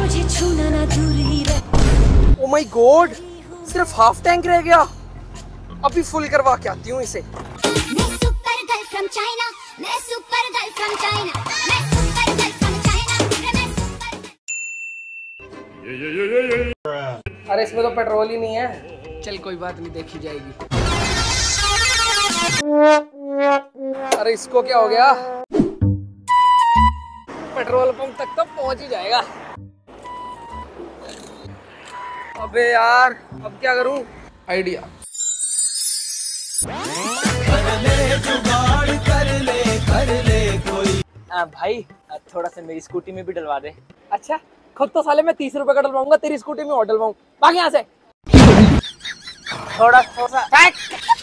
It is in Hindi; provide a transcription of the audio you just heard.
मुझे छूना ना दूर ही रहे। ओ माय गॉड, सिर्फ हाफ टैंक रह गया। अभी फुल करवा के आती हूँ इसे। मैं सुपर गर्ल फ्रॉम चाइना, मैं सुपर गर्ल फ्रॉम चाइना, मैं सुपर गर्ल फ्रॉम चाइना, मैं सुपर। अरे इसमें तो पेट्रोल ही नहीं है। चल कोई बात नहीं, देखी जाएगी। अरे इसको क्या हो गया? पेट्रोल पंप तक तो पहुंच ही जाएगा। अबे यार, अब क्या करूं? आइडिया। कर ले कोई। भाई थोड़ा सा मेरी स्कूटी में भी डलवा दे। अच्छा, खुद तो साले मैं 30 रुपए का डलवाऊंगा, तेरी स्कूटी में और डलवाऊं। भाग यहाँ से। थोड़ा सा